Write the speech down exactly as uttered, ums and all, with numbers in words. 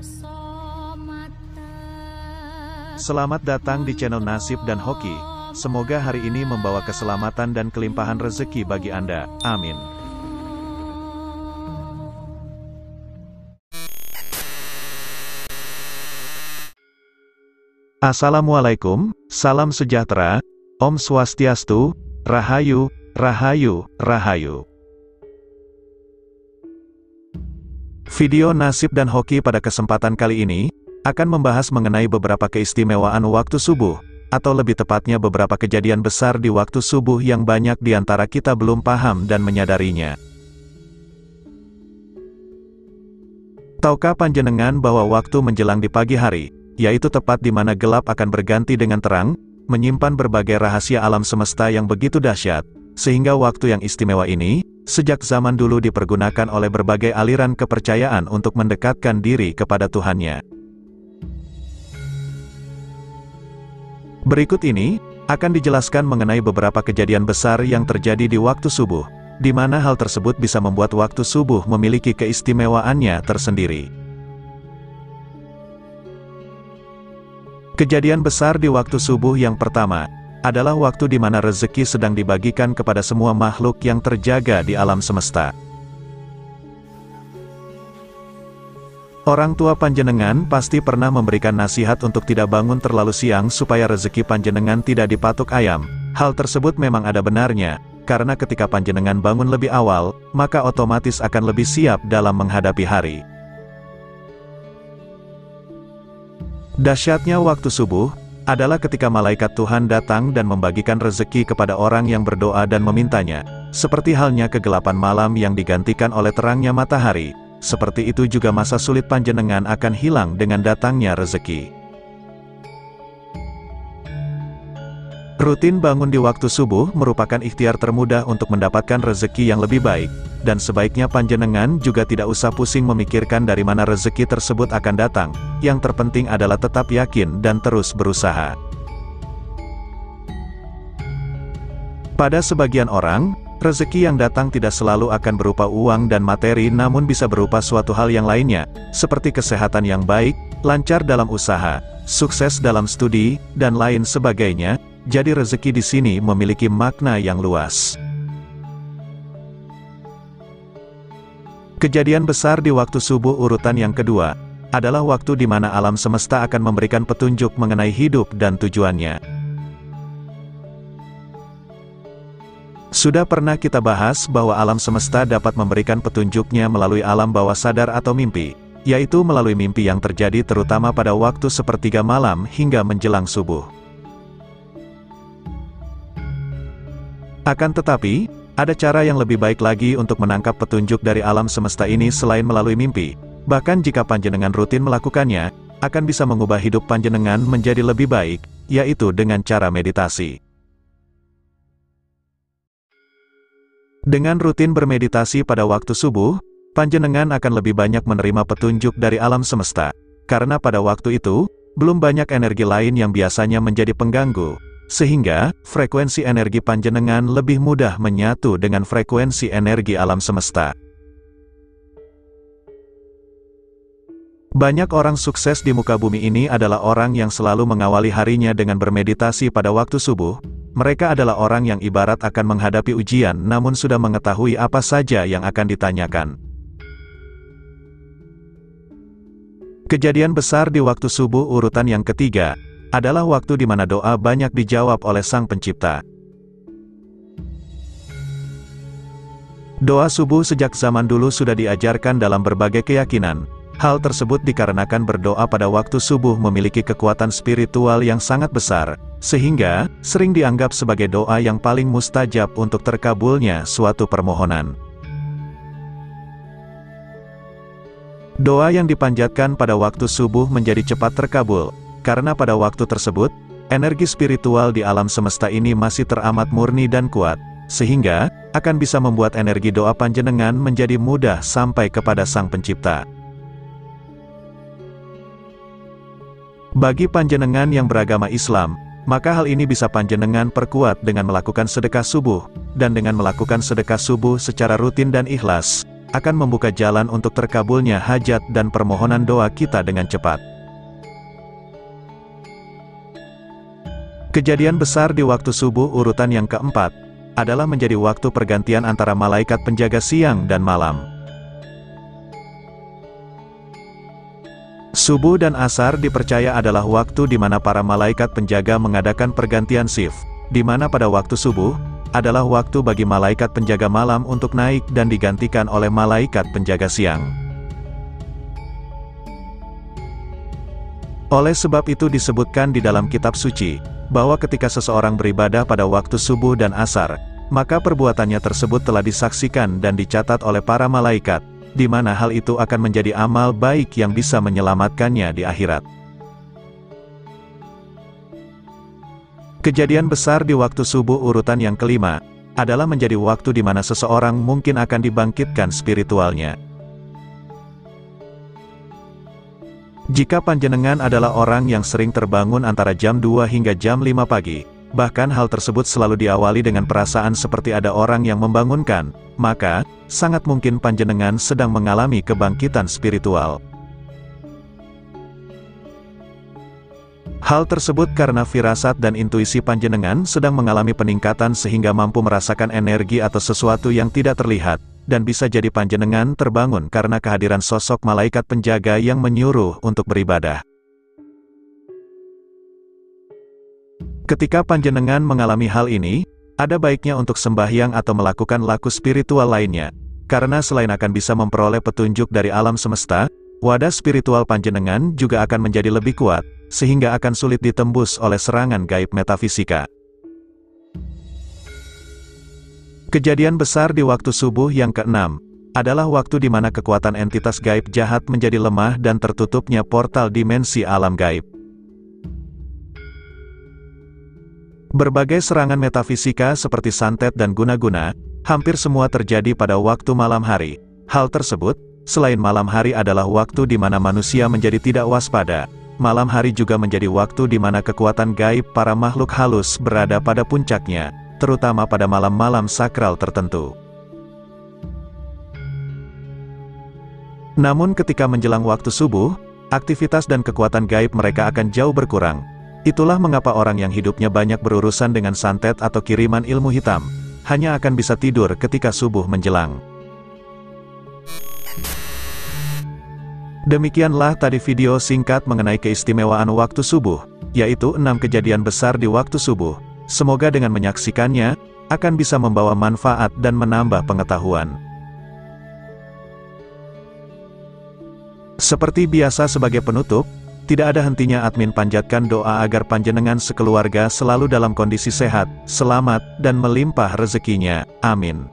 Selamat datang di channel Nasib dan Hoki. Semoga hari ini membawa keselamatan dan kelimpahan rezeki bagi Anda. Amin. Assalamualaikum, salam sejahtera, Om Swastiastu, Rahayu, Rahayu, Rahayu. Video Nasib dan Hoki pada kesempatan kali ini akan membahas mengenai beberapa keistimewaan waktu subuh, atau lebih tepatnya beberapa kejadian besar di waktu subuh yang banyak di antara kita belum paham dan menyadarinya. Tahukah panjenengan bahwa waktu menjelang di pagi hari, yaitu tepat di mana gelap akan berganti dengan terang, menyimpan berbagai rahasia alam semesta yang begitu dahsyat, sehingga waktu yang istimewa ini, sejak zaman dulu dipergunakan oleh berbagai aliran kepercayaan untuk mendekatkan diri kepada Tuhannya. Berikut ini, akan dijelaskan mengenai beberapa kejadian besar yang terjadi di waktu subuh, di mana hal tersebut bisa membuat waktu subuh memiliki keistimewaannya tersendiri. Kejadian besar di waktu subuh yang pertama, adalah waktu di mana rezeki sedang dibagikan kepada semua makhluk yang terjaga di alam semesta. Orang tua panjenengan pasti pernah memberikan nasihat untuk tidak bangun terlalu siang supaya rezeki panjenengan tidak dipatuk ayam. Hal tersebut memang ada benarnya, karena ketika panjenengan bangun lebih awal, maka otomatis akan lebih siap dalam menghadapi hari. Dahsyatnya waktu subuh adalah ketika malaikat Tuhan datang dan membagikan rezeki kepada orang yang berdoa dan memintanya, seperti halnya kegelapan malam yang digantikan oleh terangnya matahari. Seperti itu juga masa sulit panjenengan akan hilang dengan datangnya rezeki. Rutin bangun di waktu subuh merupakan ikhtiar termudah untuk mendapatkan rezeki yang lebih baik, dan sebaiknya panjenengan juga tidak usah pusing memikirkan dari mana rezeki tersebut akan datang. Yang terpenting adalah tetap yakin dan terus berusaha. Pada sebagian orang, rezeki yang datang tidak selalu akan berupa uang dan materi, namun bisa berupa suatu hal yang lainnya, seperti kesehatan yang baik, lancar dalam usaha, sukses dalam studi, dan lain sebagainya. Jadi rezeki di sini memiliki makna yang luas. Kejadian besar di waktu subuh urutan yang kedua, adalah waktu di mana alam semesta akan memberikan petunjuk mengenai hidup dan tujuannya. Sudah pernah kita bahas bahwa alam semesta dapat memberikan petunjuknya melalui alam bawah sadar atau mimpi, yaitu melalui mimpi yang terjadi terutama pada waktu sepertiga malam hingga menjelang subuh. Akan tetapi, ada cara yang lebih baik lagi untuk menangkap petunjuk dari alam semesta ini selain melalui mimpi. Bahkan jika panjenengan rutin melakukannya, akan bisa mengubah hidup panjenengan menjadi lebih baik, yaitu dengan cara meditasi. Dengan rutin bermeditasi pada waktu subuh, panjenengan akan lebih banyak menerima petunjuk dari alam semesta, karena pada waktu itu, belum banyak energi lain yang biasanya menjadi pengganggu, sehingga frekuensi energi panjenengan lebih mudah menyatu dengan frekuensi energi alam semesta. Banyak orang sukses di muka bumi ini adalah orang yang selalu mengawali harinya dengan bermeditasi pada waktu subuh. Mereka adalah orang yang ibarat akan menghadapi ujian namun sudah mengetahui apa saja yang akan ditanyakan. Kejadian besar di waktu subuh urutan yang ketiga, adalah waktu di mana doa banyak dijawab oleh Sang Pencipta. Doa subuh sejak zaman dulu sudah diajarkan dalam berbagai keyakinan. Hal tersebut dikarenakan berdoa pada waktu subuh memiliki kekuatan spiritual yang sangat besar, sehingga sering dianggap sebagai doa yang paling mustajab untuk terkabulnya suatu permohonan. Doa yang dipanjatkan pada waktu subuh menjadi cepat terkabul, karena pada waktu tersebut, energi spiritual di alam semesta ini masih teramat murni dan kuat, sehingga akan bisa membuat energi doa panjenengan menjadi mudah sampai kepada Sang Pencipta. Bagi panjenengan yang beragama Islam, maka hal ini bisa panjenengan perkuat dengan melakukan sedekah subuh, dan dengan melakukan sedekah subuh secara rutin dan ikhlas, akan membuka jalan untuk terkabulnya hajat dan permohonan doa kita dengan cepat. Kejadian besar di waktu subuh urutan yang keempat, adalah menjadi waktu pergantian antara malaikat penjaga siang dan malam. Subuh dan asar dipercaya adalah waktu di mana para malaikat penjaga mengadakan pergantian shift, di mana pada waktu subuh, adalah waktu bagi malaikat penjaga malam untuk naik dan digantikan oleh malaikat penjaga siang. Oleh sebab itu disebutkan di dalam kitab suci, bahwa ketika seseorang beribadah pada waktu subuh dan asar, maka perbuatannya tersebut telah disaksikan dan dicatat oleh para malaikat, di mana hal itu akan menjadi amal baik yang bisa menyelamatkannya di akhirat. Kejadian besar di waktu subuh urutan yang kelima, adalah menjadi waktu di mana seseorang mungkin akan dibangkitkan spiritualnya. Jika panjenengan adalah orang yang sering terbangun antara jam dua hingga jam lima pagi, bahkan hal tersebut selalu diawali dengan perasaan seperti ada orang yang membangunkan, maka, sangat mungkin panjenengan sedang mengalami kebangkitan spiritual. Hal tersebut karena firasat dan intuisi panjenengan sedang mengalami peningkatan sehingga mampu merasakan energi atau sesuatu yang tidak terlihat, dan bisa jadi panjenengan terbangun karena kehadiran sosok malaikat penjaga yang menyuruh untuk beribadah. Ketika panjenengan mengalami hal ini, ada baiknya untuk sembahyang atau melakukan laku spiritual lainnya, karena selain akan bisa memperoleh petunjuk dari alam semesta, wadah spiritual panjenengan juga akan menjadi lebih kuat, sehingga akan sulit ditembus oleh serangan gaib metafisika. Kejadian besar di waktu subuh yang keenam, adalah waktu di mana kekuatan entitas gaib jahat menjadi lemah dan tertutupnya portal dimensi alam gaib. Berbagai serangan metafisika seperti santet dan guna-guna, hampir semua terjadi pada waktu malam hari. Hal tersebut, selain malam hari adalah waktu di mana manusia menjadi tidak waspada, malam hari juga menjadi waktu di mana kekuatan gaib para makhluk halus berada pada puncaknya, terutama pada malam-malam sakral tertentu. Namun ketika menjelang waktu subuh, aktivitas dan kekuatan gaib mereka akan jauh berkurang. Itulah mengapa orang yang hidupnya banyak berurusan dengan santet atau kiriman ilmu hitam, hanya akan bisa tidur ketika subuh menjelang. Demikianlah tadi video singkat mengenai keistimewaan waktu subuh, yaitu enam kejadian besar di waktu subuh. Semoga dengan menyaksikannya, akan bisa membawa manfaat dan menambah pengetahuan. Seperti biasa sebagai penutup, tidak ada hentinya admin panjatkan doa agar panjenengan sekeluarga selalu dalam kondisi sehat, selamat, dan melimpah rezekinya. Amin.